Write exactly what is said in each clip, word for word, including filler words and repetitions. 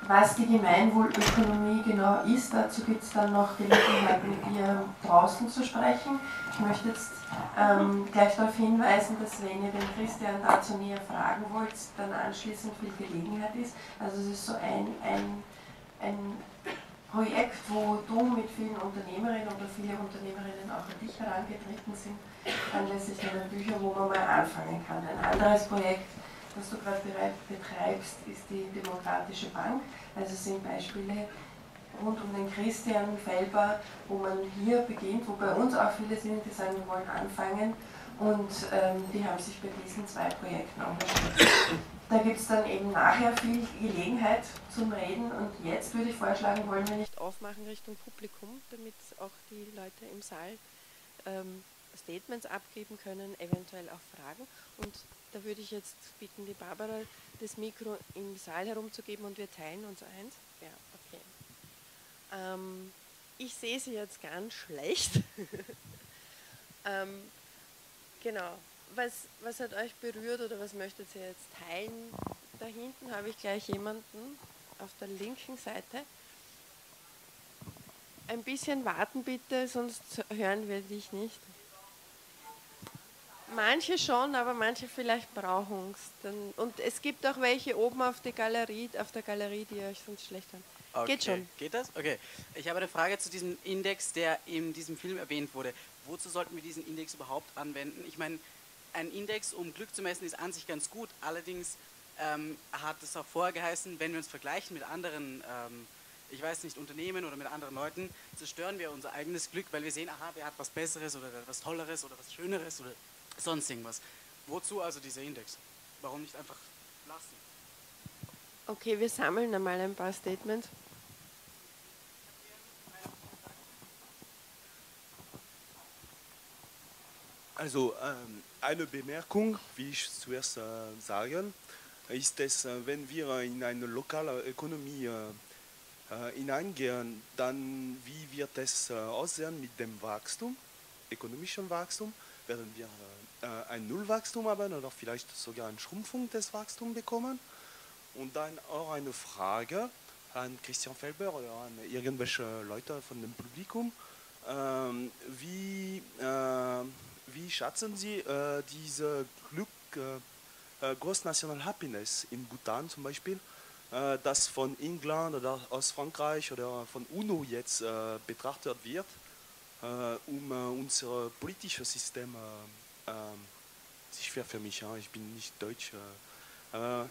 was die Gemeinwohlökonomie genau ist, dazu gibt es dann noch Gelegenheit, mit ihr draußen zu sprechen. Ich möchte jetzt ähm, gleich darauf hinweisen, dass wenn ihr den Christian dazu näher fragen wollt, dann anschließend viel Gelegenheit ist. Also es ist so ein, ein, ein Projekt, wo du mit vielen Unternehmerinnen oder viele Unternehmerinnen auch an dich herangetreten sind, anlässlich deiner Bücher, wo man mal anfangen kann. Ein anderes Projekt, das du gerade betreibst, ist die Demokratische Bank. Also sind Beispiele rund um den Christian Felber, wo man hier beginnt, wo bei uns auch viele sind, die sagen, wir wollen anfangen, und ähm, die haben sich bei diesen zwei Projekten engagiert. Da gibt es dann eben nachher viel Gelegenheit zum Reden, und jetzt würde ich vorschlagen, wollen wir nicht aufmachen Richtung Publikum, damit auch die Leute im Saal ähm, Statements abgeben können, eventuell auch Fragen, und da würde ich jetzt bitten, die Barbara das Mikro im Saal herumzugeben, und wir teilen uns eins. Ja, okay. Ähm, ich sehe sie jetzt ganz schlecht. ähm, genau. Was, was hat euch berührt oder was möchtet ihr jetzt teilen? Da hinten habe ich gleich jemanden auf der linken Seite. Ein bisschen warten bitte, sonst hören wir dich nicht. Manche schon, aber manche vielleicht brauchen es. Und es gibt auch welche oben auf der Galerie, auf der Galerie, die euch sonst schlecht hören. Okay. Geht schon. Geht das? Okay. Ich habe eine Frage zu diesem Index, der in diesem Film erwähnt wurde. Wozu sollten wir diesen Index überhaupt anwenden? Ich meine, ein Index, um Glück zu messen, ist an sich ganz gut. Allerdings ähm, hat es auch vorher geheißen, wenn wir uns vergleichen mit anderen, ähm, ich weiß nicht, Unternehmen oder mit anderen Leuten, zerstören wir unser eigenes Glück, weil wir sehen, aha, wer hat was Besseres oder was Tolleres oder was Schöneres oder sonst irgendwas. Wozu also dieser Index? Warum nicht einfach lassen? Okay, wir sammeln einmal ein paar Statements. Also ähm, eine Bemerkung, wie ich zuerst äh, sagen, ist es, äh, wenn wir in eine lokale Ökonomie äh, äh, hineingehen, dann wie wird es äh, aussehen mit dem Wachstum, ökonomischen Wachstum? Werden wir äh, ein Nullwachstum haben oder vielleicht sogar eine Schrumpfung des Wachstums bekommen? Und dann auch eine Frage an Christian Felber oder an irgendwelche Leute von dem Publikum. Ähm, wie, äh, wie schätzen Sie äh, diese Glück, äh, Gross National Happiness in Bhutan zum Beispiel, äh, das von England oder aus Frankreich oder von UNO jetzt äh, betrachtet wird, äh, um äh, unser politisches System, äh, äh, es ist schwer für mich, ja, ich bin nicht deutsch, äh,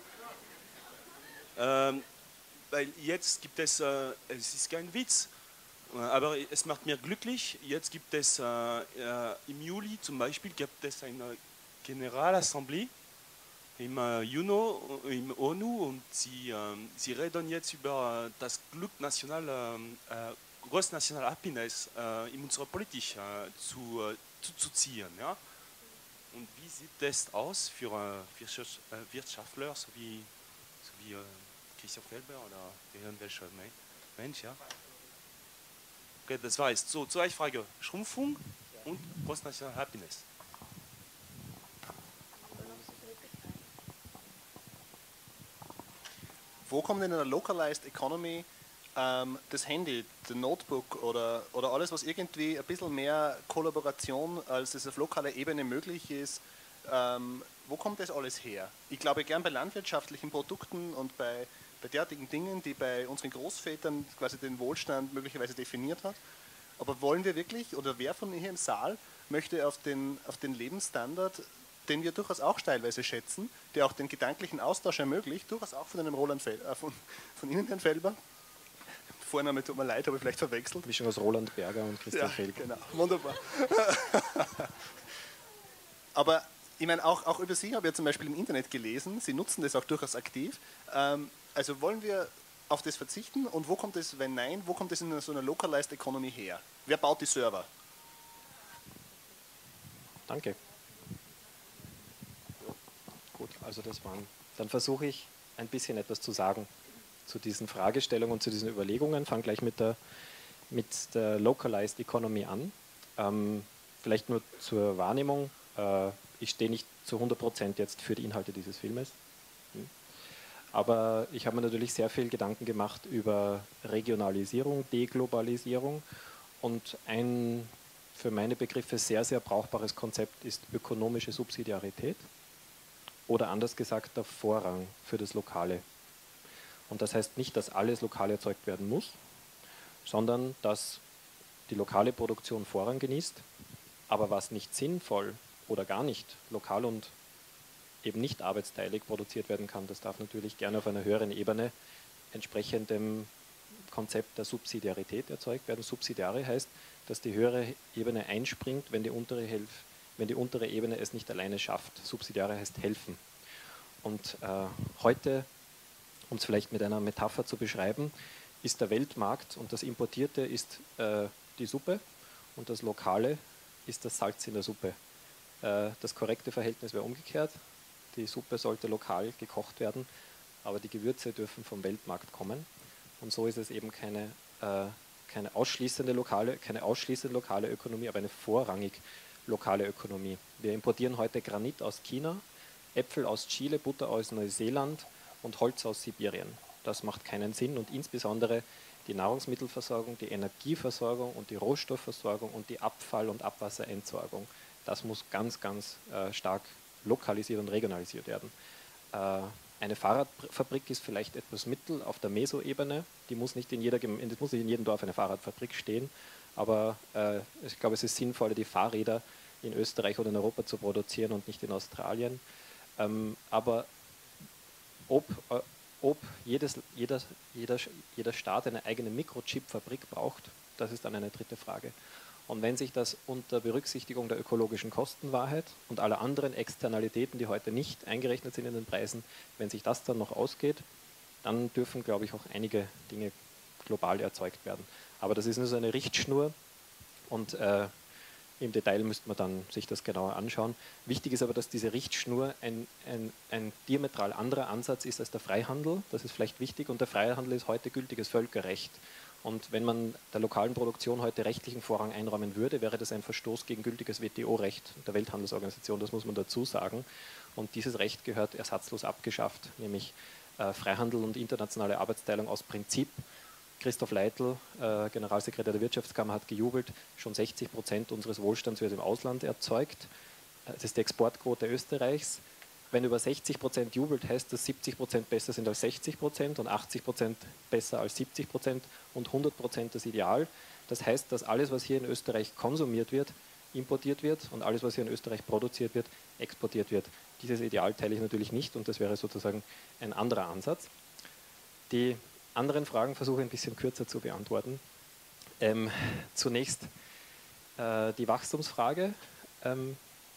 Ähm, weil jetzt gibt es, äh, es ist kein Witz, äh, aber es macht mir glücklich, jetzt gibt es äh, äh, im Juli zum Beispiel gibt es eine Generalassemblée im äh, UNO, im ONU, und sie, äh, sie reden jetzt über äh, das Glück national, äh, äh, Gross National Happiness äh, in unserer Politik äh, zu, äh, zu, zu ziehen. Ja? Und wie sieht das aus für, äh, für äh, Wirtschaftler, so wie, so wie äh, Christian Felber oder irgendwelcher Mensch, ja? Okay, das war es. So, zweite Frage, Schrumpfung und Postnational Happiness. Wo kommt in einer Localized Economy ähm, das Handy, das Notebook oder, oder alles, was irgendwie ein bisschen mehr Kollaboration, als es auf lokaler Ebene möglich ist, ähm, wo kommt das alles her? Ich glaube gern bei landwirtschaftlichen Produkten und bei, bei derartigen Dingen, die bei unseren Großvätern quasi den Wohlstand möglicherweise definiert hat. Aber wollen wir wirklich, oder wer von hier im Saal möchte auf den, auf den Lebensstandard, den wir durchaus auch teilweise schätzen, der auch den gedanklichen Austausch ermöglicht, durchaus auch von einem Roland Fel äh, von, von Ihnen, Herrn Felber. Vorname tut mir leid, habe ich vielleicht verwechselt. Mischung aus Roland Berger und Christian ja, Felber. Genau, wunderbar. Aber ich meine, auch, auch über Sie habe ich ja zum Beispiel im Internet gelesen, Sie nutzen das auch durchaus aktiv. Ähm, also wollen wir auf das verzichten, und wo kommt es, wenn nein, wo kommt es in so einer Localized Economy her? Wer baut die Server? Danke. Gut, also das waren, dann versuche ich ein bisschen etwas zu sagen zu diesen Fragestellungen und zu diesen Überlegungen. Fange gleich mit der, mit der Localized Economy an. Ähm, vielleicht nur zur Wahrnehmung. Äh, ich stehe nicht zu hundert Prozent jetzt für die Inhalte dieses Filmes. Hm. Aber ich habe mir natürlich sehr viel Gedanken gemacht über Regionalisierung, Deglobalisierung und ein für meine Begriffe sehr, sehr brauchbares Konzept ist ökonomische Subsidiarität oder anders gesagt der Vorrang für das Lokale. Und das heißt nicht, dass alles lokal erzeugt werden muss, sondern dass die lokale Produktion Vorrang genießt, aber was nicht sinnvoll oder gar nicht lokal und eben nicht arbeitsteilig produziert werden kann, das darf natürlich gerne auf einer höheren Ebene entsprechend dem Konzept der Subsidiarität erzeugt werden. Subsidiare heißt, dass die höhere Ebene einspringt, wenn die untere, Hilf, wenn die untere Ebene es nicht alleine schafft. Subsidiare heißt helfen. Und äh, heute, um es vielleicht mit einer Metapher zu beschreiben, ist der Weltmarkt und das Importierte ist äh, die Suppe und das Lokale ist das Salz in der Suppe. Äh, das korrekte Verhältnis wäre umgekehrt. Die Suppe sollte lokal gekocht werden, aber die Gewürze dürfen vom Weltmarkt kommen. Und so ist es eben keine, äh, keine, ausschließende lokale, keine ausschließende lokale Ökonomie, aber eine vorrangig lokale Ökonomie. Wir importieren heute Granit aus China, Äpfel aus Chile, Butter aus Neuseeland und Holz aus Sibirien. Das macht keinen Sinn und insbesondere die Nahrungsmittelversorgung, die Energieversorgung und die Rohstoffversorgung und die Abfall- und Abwasserentsorgung, das muss ganz, ganz äh, stark lokalisiert und regionalisiert werden. Äh, eine Fahrradfabrik ist vielleicht etwas mittel auf der Meso-Ebene, die muss nicht in jeder, es muss nicht in jedem Dorf eine Fahrradfabrik stehen, aber äh, ich glaube, es ist sinnvoller, die Fahrräder in Österreich oder in Europa zu produzieren und nicht in Australien. Ähm, aber ob, äh, ob jedes, jeder, jeder, jeder Staat eine eigene Mikrochip-Fabrik braucht, das ist dann eine dritte Frage. Und wenn sich das unter Berücksichtigung der ökologischen Kostenwahrheit und aller anderen Externalitäten, die heute nicht eingerechnet sind in den Preisen, wenn sich das dann noch ausgeht, dann dürfen, glaube ich, auch einige Dinge global erzeugt werden. Aber das ist nur so eine Richtschnur und äh, im Detail müsste man dann sich das genauer anschauen. Wichtig ist aber, dass diese Richtschnur ein, ein, ein diametral anderer Ansatz ist als der Freihandel. Das ist vielleicht wichtig und der Freihandel ist heute gültiges Völkerrecht. Und wenn man der lokalen Produktion heute rechtlichen Vorrang einräumen würde, wäre das ein Verstoß gegen gültiges W T O-Recht der Welthandelsorganisation, das muss man dazu sagen. Und dieses Recht gehört ersatzlos abgeschafft, nämlich äh, Freihandel und internationale Arbeitsteilung aus Prinzip. Christoph Leitl, äh, Generalsekretär der Wirtschaftskammer, hat gejubelt, schon sechzig Prozent unseres Wohlstands wird im Ausland erzeugt. Das ist die Exportquote Österreichs. Wenn über sechzig Prozent jubelt, heißt das siebzig Prozent besser sind als sechzig Prozent und achtzig Prozent besser als siebzig Prozent und hundert Prozent das Ideal. Das heißt, dass alles, was hier in Österreich konsumiert wird, importiert wird und alles, was hier in Österreich produziert wird, exportiert wird. Dieses Ideal teile ich natürlich nicht und das wäre sozusagen ein anderer Ansatz. Die anderen Fragen versuche ich ein bisschen kürzer zu beantworten. Ähm, zunächst äh, die Wachstumsfrage. Ähm,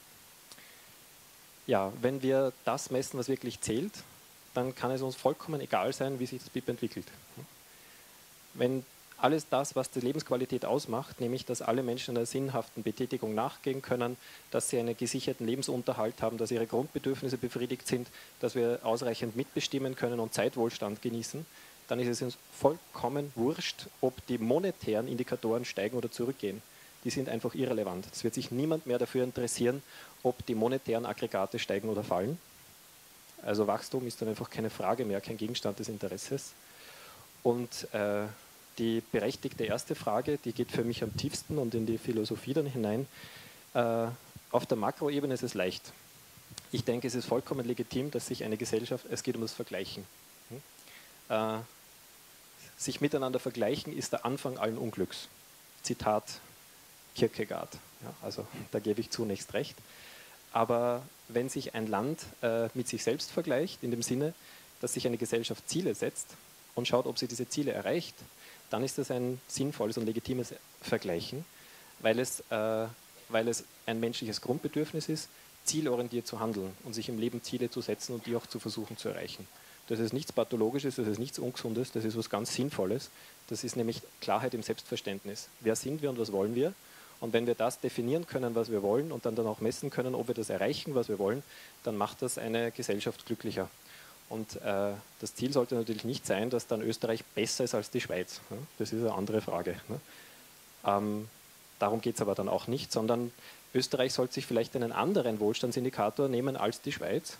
Ja, wenn wir das messen, was wirklich zählt, dann kann es uns vollkommen egal sein, wie sich das B I P entwickelt. Wenn alles das, was die Lebensqualität ausmacht, nämlich dass alle Menschen einer sinnhaften Betätigung nachgehen können, dass sie einen gesicherten Lebensunterhalt haben, dass ihre Grundbedürfnisse befriedigt sind, dass wir ausreichend mitbestimmen können und Zeitwohlstand genießen, dann ist es uns vollkommen wurscht, ob die monetären Indikatoren steigen oder zurückgehen. Die sind einfach irrelevant. Es wird sich niemand mehr dafür interessieren, ob die monetären Aggregate steigen oder fallen. Also Wachstum ist dann einfach keine Frage mehr, kein Gegenstand des Interesses. Und äh, die berechtigte erste Frage, die geht für mich am tiefsten und in die Philosophie dann hinein. Äh, auf der Makroebene ist es leicht. Ich denke, es ist vollkommen legitim, dass sich eine Gesellschaft, es geht um das Vergleichen. Hm? Äh, sich miteinander vergleichen ist der Anfang allen Unglücks. Zitat Kierkegaard. Ja, also da gebe ich zunächst recht. Aber wenn sich ein Land äh, mit sich selbst vergleicht, in dem Sinne, dass sich eine Gesellschaft Ziele setzt und schaut, ob sie diese Ziele erreicht, dann ist das ein sinnvolles und legitimes Vergleichen, weil es, äh, weil es ein menschliches Grundbedürfnis ist, zielorientiert zu handeln und sich im Leben Ziele zu setzen und die auch zu versuchen zu erreichen. Das ist nichts Pathologisches, das ist nichts Ungesundes, das ist was ganz Sinnvolles. Das ist nämlich Klarheit im Selbstverständnis. Wer sind wir und was wollen wir? Und wenn wir das definieren können, was wir wollen und dann, dann auch messen können, ob wir das erreichen, was wir wollen, dann macht das eine Gesellschaft glücklicher. Und äh, das Ziel sollte natürlich nicht sein, dass dann Österreich besser ist als die Schweiz. Ne? Das ist eine andere Frage. Ne? Ähm, darum geht es aber dann auch nicht, sondern Österreich sollte sich vielleicht einen anderen Wohlstandsindikator nehmen als die Schweiz,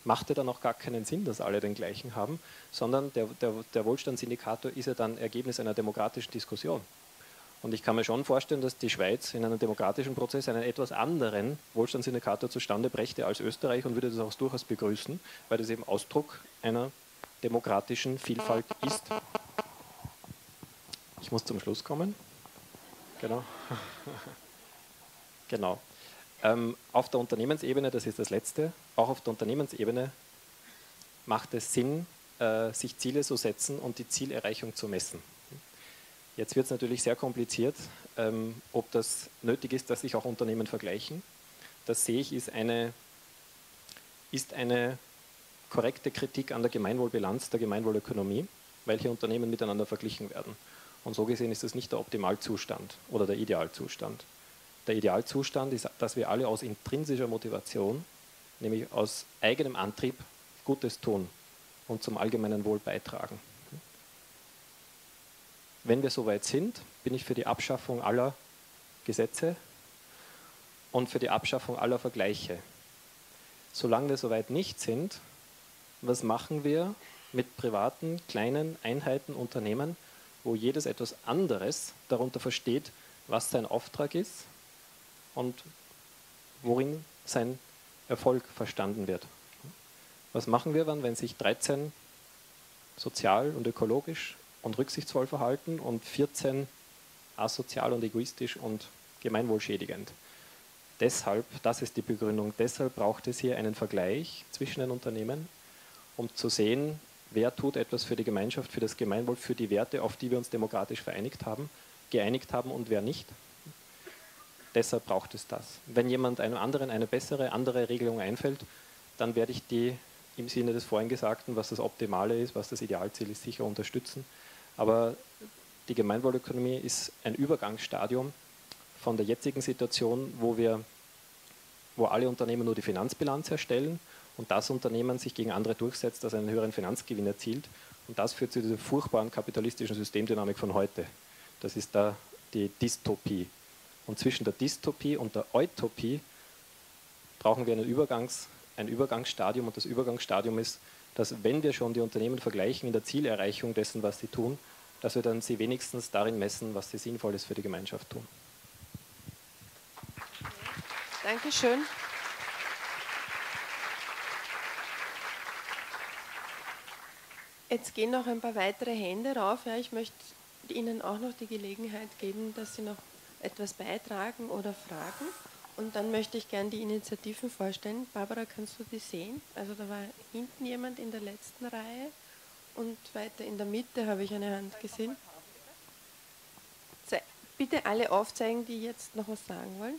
macht ja dann auch gar keinen Sinn, dass alle den gleichen haben, sondern der, der, der Wohlstandsindikator ist ja dann Ergebnis einer demokratischen Diskussion. Und ich kann mir schon vorstellen, dass die Schweiz in einem demokratischen Prozess einen etwas anderen Wohlstandsindikator zustande brächte als Österreich und würde das auch durchaus begrüßen, weil das eben Ausdruck einer demokratischen Vielfalt ist. Ich muss zum Schluss kommen. Genau. Genau. Ähm, auf der Unternehmensebene, das ist das Letzte, auch auf der Unternehmensebene macht es Sinn, äh, sich Ziele zu setzen und die Zielerreichung zu messen. Jetzt wird es natürlich sehr kompliziert, ähm, ob das nötig ist, dass sich auch Unternehmen vergleichen. Das sehe ich, ist eine, ist eine korrekte Kritik an der Gemeinwohlbilanz der Gemeinwohlökonomie, weil hier Unternehmen miteinander verglichen werden. Und so gesehen ist das nicht der Optimalzustand oder der Idealzustand. Der Idealzustand ist, dass wir alle aus intrinsischer Motivation, nämlich aus eigenem Antrieb, Gutes tun und zum allgemeinen Wohl beitragen. Wenn wir soweit sind, bin ich für die Abschaffung aller Gesetze und für die Abschaffung aller Vergleiche. Solange wir soweit nicht sind, was machen wir mit privaten, kleinen Einheiten, Unternehmen, wo jedes etwas anderes darunter versteht, was sein Auftrag ist und worin sein Erfolg verstanden wird. Was machen wir dann, wenn sich dreizehn sozial und ökologisch und rücksichtsvoll verhalten und vierzehn asozial und egoistisch und gemeinwohlschädigend? Deshalb, das ist die Begründung, deshalb braucht es hier einen Vergleich zwischen den Unternehmen, um zu sehen, wer tut etwas für die Gemeinschaft, für das Gemeinwohl, für die Werte, auf die wir uns demokratisch vereinigt haben, geeinigt haben und wer nicht. Deshalb braucht es das. Wenn jemand einem anderen eine bessere, andere Regelung einfällt, dann werde ich die im Sinne des vorhin Gesagten, was das Optimale ist, was das Idealziel ist, sicher unterstützen. Aber die Gemeinwohlökonomie ist ein Übergangsstadium von der jetzigen Situation, wo wir, wo alle Unternehmen nur die Finanzbilanz erstellen und das Unternehmen sich gegen andere durchsetzt, das einen höheren Finanzgewinn erzielt. Und das führt zu dieser furchtbaren kapitalistischen Systemdynamik von heute. Das ist da die Dystopie. Und zwischen der Dystopie und der Utopie brauchen wir einen Übergangs, ein Übergangsstadium. Und das Übergangsstadium ist, dass wenn wir schon die Unternehmen vergleichen in der Zielerreichung dessen, was sie tun, dass wir dann sie wenigstens darin messen, was sie Sinnvolles für die Gemeinschaft tun. Dankeschön. Jetzt gehen noch ein paar weitere Hände rauf. Ja, ich möchte Ihnen auch noch die Gelegenheit geben, dass Sie noch etwas beitragen oder fragen. Und dann möchte ich gerne die Initiativen vorstellen. Barbara, kannst du die sehen? Also da war hinten jemand in der letzten Reihe und weiter in der Mitte habe ich eine Hand gesehen. Bitte alle aufzeigen, die jetzt noch was sagen wollen.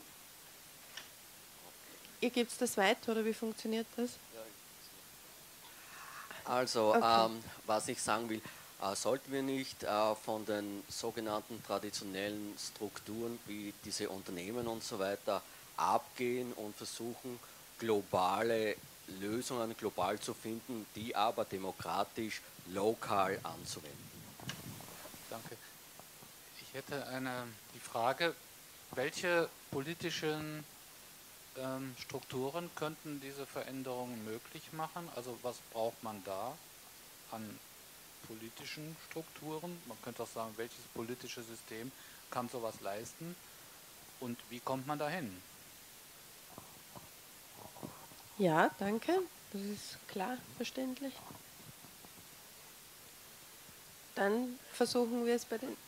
Ihr gebt das weiter oder wie funktioniert das? Also, Okay. ähm, was ich sagen will, äh, sollten wir nicht äh, von den sogenannten traditionellen Strukturen wie diese Unternehmen und so weiter abgehen und versuchen, globale Lösungen global zu finden, die aber demokratisch lokal anzuwenden? Danke. Ich hätte eine, die Frage, welche politischen ähm, Strukturen könnten diese Veränderungen möglich machen? Also was braucht man da an politischen Strukturen? Man könnte auch sagen, welches politische System kann sowas leisten und wie kommt man dahin? Ja, danke. Das ist klar, verständlich. Dann versuchen wir es bei den...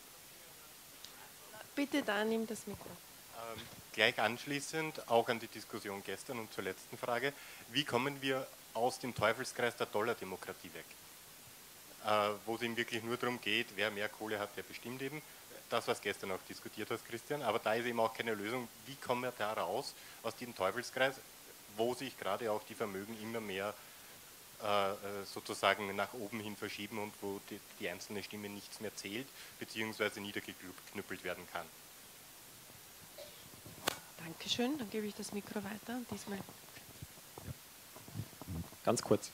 Bitte da, nimm das Mikro. Ähm, gleich anschließend auch an die Diskussion gestern und zur letzten Frage. Wie kommen wir aus dem Teufelskreis der Dollardemokratie weg? Äh, wo es eben wirklich nur darum geht, wer mehr Kohle hat, der bestimmt eben. Das, was gestern auch diskutiert hast, Christian. Aber da ist eben auch keine Lösung. Wie kommen wir da raus aus diesem Teufelskreis, wo sich gerade auch die Vermögen immer mehr äh, sozusagen nach oben hin verschieben und wo die, die einzelne Stimme nichts mehr zählt, beziehungsweise niedergeknüppelt werden kann. Dankeschön, dann gebe ich das Mikro weiter. Diesmal. Ganz kurz.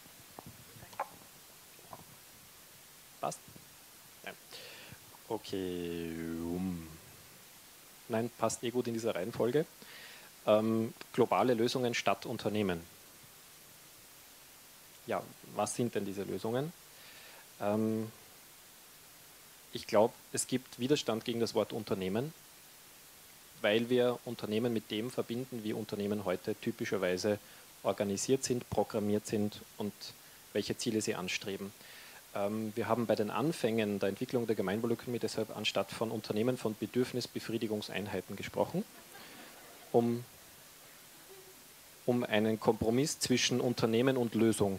Passt? Nein. Okay. Nein, passt eh gut in dieser Reihenfolge. Ähm, globale Lösungen statt Unternehmen. ja, was sind denn diese Lösungen? Ähm, ich glaube, es gibt Widerstand gegen das Wort Unternehmen, weil wir Unternehmen mit dem verbinden, wie Unternehmen heute typischerweise organisiert sind, programmiert sind und welche Ziele sie anstreben. Ähm, wir haben bei den Anfängen der Entwicklung der Gemeinwohlökonomie deshalb anstatt von Unternehmen von Bedürfnisbefriedigungseinheiten gesprochen, um, um einen Kompromiss zwischen Unternehmen und Lösung.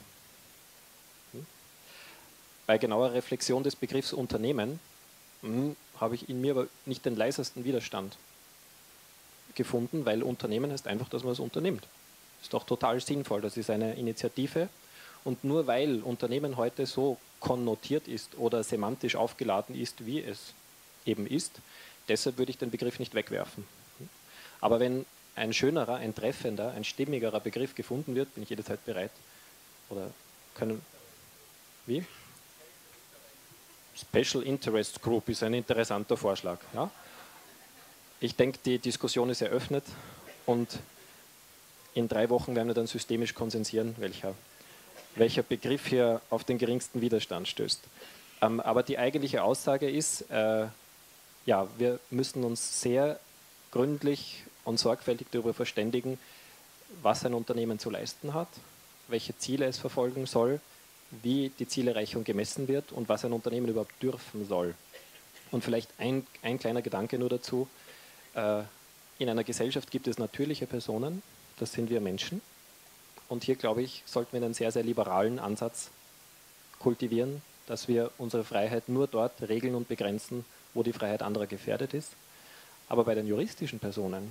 Bei genauer Reflexion des Begriffs Unternehmen mh, habe ich in mir aber nicht den leisesten Widerstand gefunden, weil Unternehmen heißt einfach, dass man es unternimmt. Ist doch total sinnvoll, das ist eine Initiative. Und nur weil Unternehmen heute so konnotiert ist oder semantisch aufgeladen ist, wie es eben ist, deshalb würde ich den Begriff nicht wegwerfen. Aber wenn ein schönerer, ein treffender, ein stimmigerer Begriff gefunden wird, bin ich jederzeit bereit. Oder können... Wie? Special Interest Group ist ein interessanter Vorschlag. Ja? Ich denke, die Diskussion ist eröffnet und in drei Wochen werden wir dann systemisch konsensieren, welcher, welcher Begriff hier auf den geringsten Widerstand stößt. Ähm, aber die eigentliche Aussage ist, äh, ja, wir müssen uns sehr gründlich und sorgfältig darüber verständigen, was ein Unternehmen zu leisten hat, welche Ziele es verfolgen soll, wie die Zielerreichung gemessen wird und was ein Unternehmen überhaupt dürfen soll. Und vielleicht ein, ein kleiner Gedanke nur dazu. Äh, in einer Gesellschaft gibt es natürliche Personen, das sind wir Menschen. Und hier, glaube ich, sollten wir einen sehr, sehr liberalen Ansatz kultivieren, dass wir unsere Freiheit nur dort regeln und begrenzen, wo die Freiheit anderer gefährdet ist. Aber bei den juristischen Personen,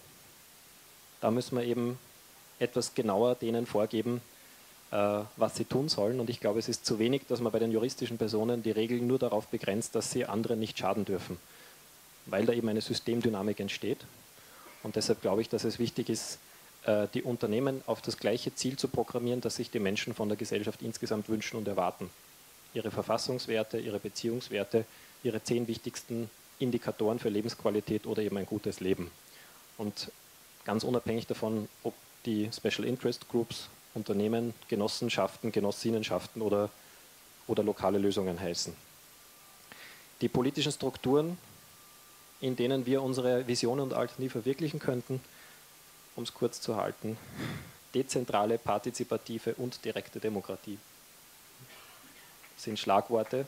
da müssen wir eben etwas genauer denen vorgeben, äh, was sie tun sollen. Und ich glaube, es ist zu wenig, dass man bei den juristischen Personen die Regeln nur darauf begrenzt, dass sie anderen nicht schaden dürfen, weil da eben eine Systemdynamik entsteht. Und deshalb glaube ich, dass es wichtig ist, äh, die Unternehmen auf das gleiche Ziel zu programmieren, das sich die Menschen von der Gesellschaft insgesamt wünschen und erwarten. Ihre Verfassungswerte, ihre Beziehungswerte, ihre zehn wichtigsten Indikatoren für Lebensqualität oder eben ein gutes Leben. Und ganz unabhängig davon, ob die Special Interest Groups, Unternehmen, Genossenschaften, Genossinnenschaften oder, oder lokale Lösungen heißen. Die politischen Strukturen, in denen wir unsere Visionen und Alternativen verwirklichen könnten, um es kurz zu halten, dezentrale, partizipative und direkte Demokratie sind Schlagworte,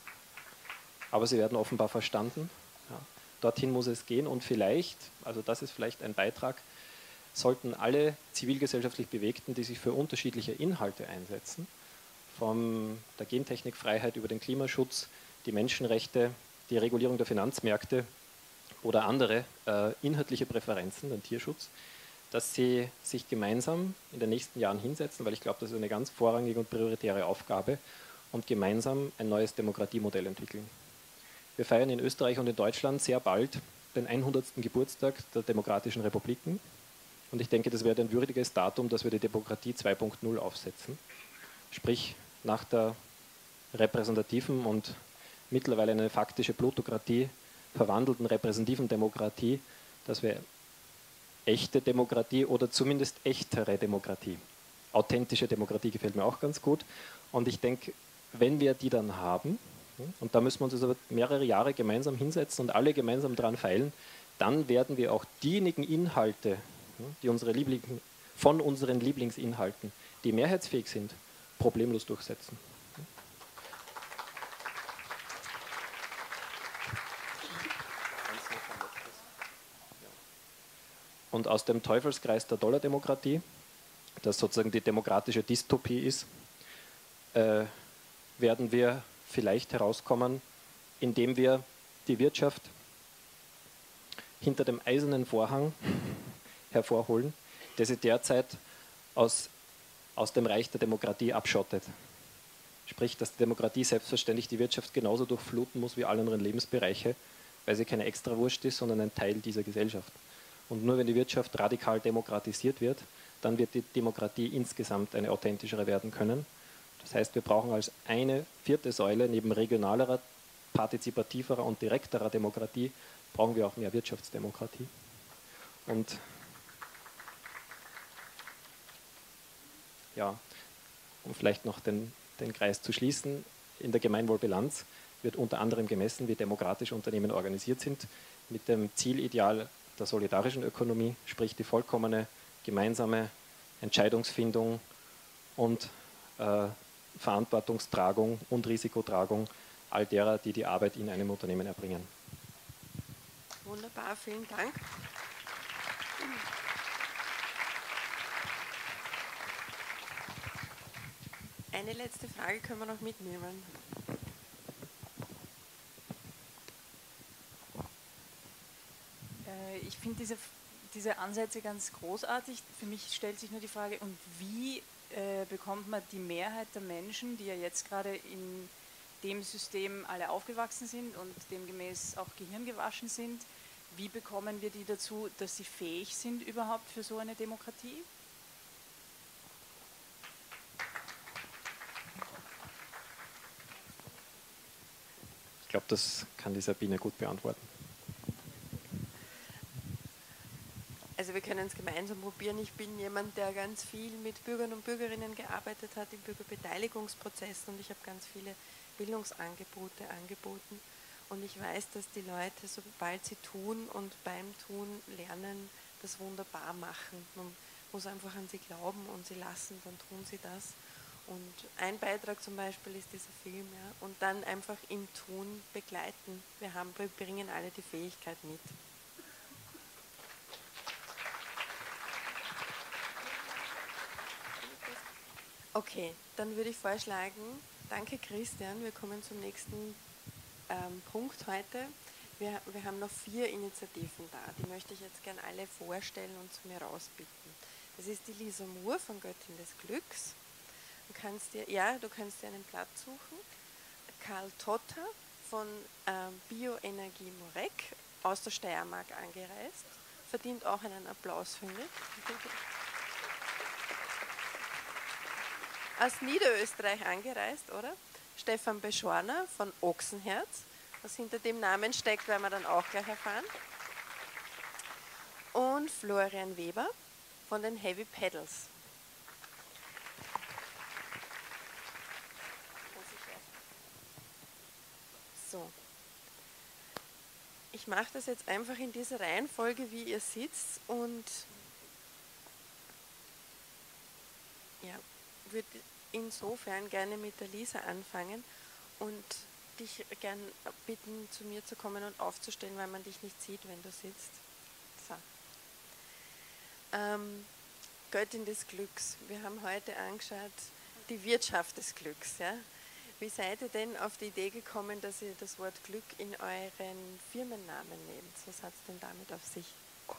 aber sie werden offenbar verstanden. Ja, dorthin muss es gehen und vielleicht, also das ist vielleicht ein Beitrag, sollten alle zivilgesellschaftlich Bewegten, die sich für unterschiedliche Inhalte einsetzen, von der Gentechnikfreiheit über den Klimaschutz, die Menschenrechte, die Regulierung der Finanzmärkte oder andere äh, inhaltliche Präferenzen, den Tierschutz, dass sie sich gemeinsam in den nächsten Jahren hinsetzen, weil ich glaube, das ist eine ganz vorrangige und prioritäre Aufgabe, und gemeinsam ein neues Demokratiemodell entwickeln. Wir feiern in Österreich und in Deutschland sehr bald den hundertsten Geburtstag der Demokratischen Republiken. Und ich denke, das wäre ein würdiges Datum, dass wir die Demokratie zwei Punkt null aufsetzen. Sprich, nach der repräsentativen und mittlerweile eine faktische Plutokratie verwandelten repräsentativen Demokratie, dass wir echte Demokratie oder zumindest echtere Demokratie, authentische Demokratie gefällt mir auch ganz gut. Und ich denke, wenn wir die dann haben, und da müssen wir uns also mehrere Jahre gemeinsam hinsetzen und alle gemeinsam daran feilen, dann werden wir auch diejenigen Inhalte, die unsere Liebling, von unseren Lieblingsinhalten, die mehrheitsfähig sind, problemlos durchsetzen. Und aus dem Teufelskreis der Dollardemokratie, das sozusagen die demokratische Dystopie ist, äh, werden wir vielleicht herauskommen, indem wir die Wirtschaft hinter dem eisernen Vorhang hervorholen, der sie derzeit aus, aus dem Reich der Demokratie abschottet. Sprich, dass die Demokratie selbstverständlich die Wirtschaft genauso durchfluten muss wie alle anderen Lebensbereiche, weil sie keine Extrawurst ist, sondern ein Teil dieser Gesellschaft. Und nur wenn die Wirtschaft radikal demokratisiert wird, dann wird die Demokratie insgesamt eine authentischere werden können. Das heißt, wir brauchen als eine vierte Säule neben regionalerer, partizipativerer und direkterer Demokratie, brauchen wir auch mehr Wirtschaftsdemokratie. Und ja, um vielleicht noch den, den Kreis zu schließen, in der Gemeinwohlbilanz wird unter anderem gemessen, wie demokratisch Unternehmen organisiert sind, mit dem Zielideal der solidarischen Ökonomie, sprich die vollkommene gemeinsame Entscheidungsfindung und äh, Verantwortungstragung und Risikotragung all derer, die die Arbeit in einem Unternehmen erbringen. Wunderbar, vielen Dank. Eine letzte Frage können wir noch mitnehmen. Äh, ich finde diese, diese Ansätze ganz großartig. Für mich stellt sich nur die Frage, und wie äh, bekommt man die Mehrheit der Menschen, die ja jetzt gerade in dem System alle aufgewachsen sind und demgemäß auch gehirngewaschen sind, wie bekommen wir die dazu, dass sie fähig sind überhaupt für so eine Demokratie? Ich glaube, das kann die Sabine gut beantworten. Also wir können es gemeinsam probieren. Ich bin jemand, der ganz viel mit Bürgern und Bürgerinnen gearbeitet hat im Bürgerbeteiligungsprozess, und ich habe ganz viele Bildungsangebote angeboten. Und ich weiß, dass die Leute, sobald sie tun und beim Tun lernen, das wunderbar machen. Man muss einfach an sie glauben und sie lassen, dann tun sie das. Und ein Beitrag zum Beispiel ist dieser Film, ja, und dann einfach im Tun begleiten. Wir, haben, wir bringen alle die Fähigkeit mit. Okay, dann würde ich vorschlagen, danke Christian, wir kommen zum nächsten ähm, Punkt heute. Wir, wir haben noch vier Initiativen da, die möchte ich jetzt gerne alle vorstellen und zu mir rausbitten. Das ist die Lisa Moore von Göttin des Glücks. Du kannst dir, ja, du kannst dir einen Platz suchen. Karl Totter von ähm, Bioenergie Morek, aus der Steiermark angereist, verdient auch einen Applaus, finde ich. Aus Niederösterreich angereist, oder? Stefan Beschorner von Ochsenherz. Was hinter dem Namen steckt, werden wir dann auch gleich erfahren. Und Florian Weber von den Heavy Pedals. So. Ich mache das jetzt einfach in dieser Reihenfolge, wie ihr sitzt, und ja, würde insofern gerne mit der Lisa anfangen und dich gern bitten, zu mir zu kommen und aufzustellen, weil man dich nicht sieht, wenn du sitzt. So. Ähm, Göttin des Glücks. Wir haben heute angeschaut, die Wirtschaft des Glücks. Ja? Wie seid ihr denn auf die Idee gekommen, dass ihr das Wort Glück in euren Firmennamen nehmt? Was hat es denn damit auf sich?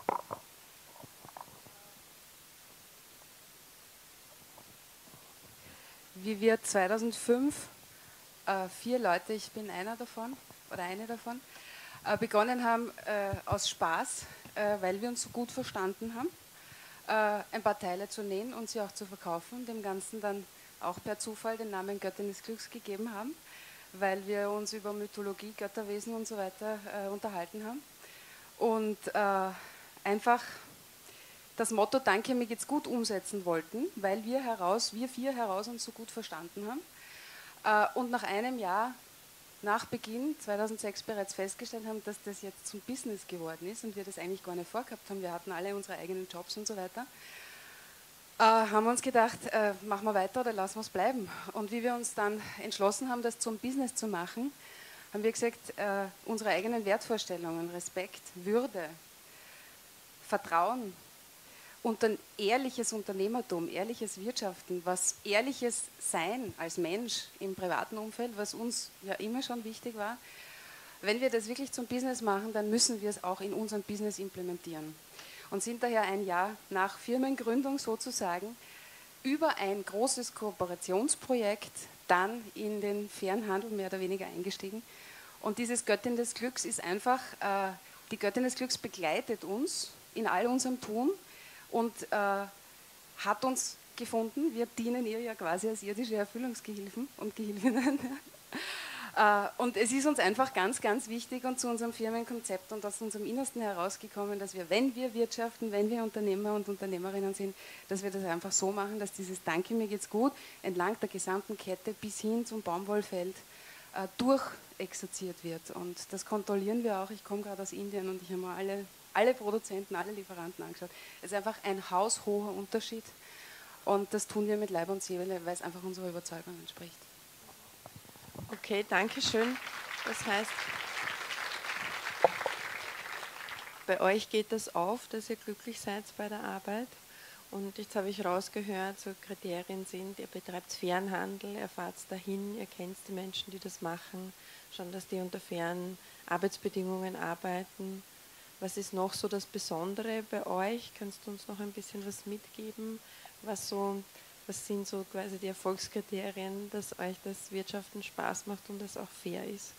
Wie wir zweitausendfünf äh, vier Leute, ich bin einer davon oder eine davon, äh, begonnen haben äh, aus Spaß, äh, weil wir uns so gut verstanden haben, äh, ein paar Teile zu nähen und sie auch zu verkaufen und dem Ganzen dann auch per Zufall den Namen Göttin des Glücks gegeben haben, weil wir uns über Mythologie, Götterwesen und so weiter äh, unterhalten haben und äh, einfach das Motto Danke, mir geht's gut umsetzen wollten, weil wir heraus, wir vier heraus uns so gut verstanden haben. Äh, und nach einem Jahr nach Beginn zweitausendsechs bereits festgestellt haben, dass das jetzt zum Business geworden ist und wir das eigentlich gar nicht vorgehabt haben. Wir hatten alle unsere eigenen Jobs und so weiter. Äh, haben wir uns gedacht, äh, machen wir weiter oder lassen wir es bleiben. Und wie wir uns dann entschlossen haben, das zum Business zu machen, haben wir gesagt, äh, unsere eigenen Wertvorstellungen, Respekt, Würde, Vertrauen, und ein ehrliches Unternehmertum, ehrliches Wirtschaften, was ehrliches Sein als Mensch im privaten Umfeld, was uns ja immer schon wichtig war. Wenn wir das wirklich zum Business machen, dann müssen wir es auch in unserem Business implementieren. Und sind daher ein Jahr nach Firmengründung sozusagen über ein großes Kooperationsprojekt dann in den fairen Handel mehr oder weniger eingestiegen. Und dieses Göttin des Glücks ist einfach, äh, die Göttin des Glücks begleitet uns in all unserem Tun, und äh, hat uns gefunden, wir dienen ihr ja quasi als irdische Erfüllungsgehilfen und Gehilfinnen, Und es ist uns einfach ganz, ganz wichtig und zu unserem Firmenkonzept und aus unserem Innersten herausgekommen, dass wir, wenn wir wirtschaften, wenn wir Unternehmer und Unternehmerinnen sind, dass wir das einfach so machen, dass dieses Danke, mir geht's gut, entlang der gesamten Kette bis hin zum Baumwollfeld äh, durchexerziert wird. Und das kontrollieren wir auch. Ich komme gerade aus Indien und ich habe mir alle, alle Produzenten, alle Lieferanten angeschaut. Es ist einfach ein haushoher Unterschied. Und das tun wir mit Leib und Seele, weil es einfach unserer Überzeugung entspricht. Okay, danke schön. Das heißt, bei euch geht das auf, dass ihr glücklich seid bei der Arbeit. Und jetzt habe ich rausgehört, so Kriterien sind, ihr betreibt fairen Handel, ihr fahrt dahin, ihr kennt die Menschen, die das machen, schon, dass die unter fairen Arbeitsbedingungen arbeiten. Was ist noch so das Besondere bei euch? Kannst du uns noch ein bisschen was mitgeben? Was, so, was sind so quasi die Erfolgskriterien, dass euch das Wirtschaften Spaß macht und es auch fair ist?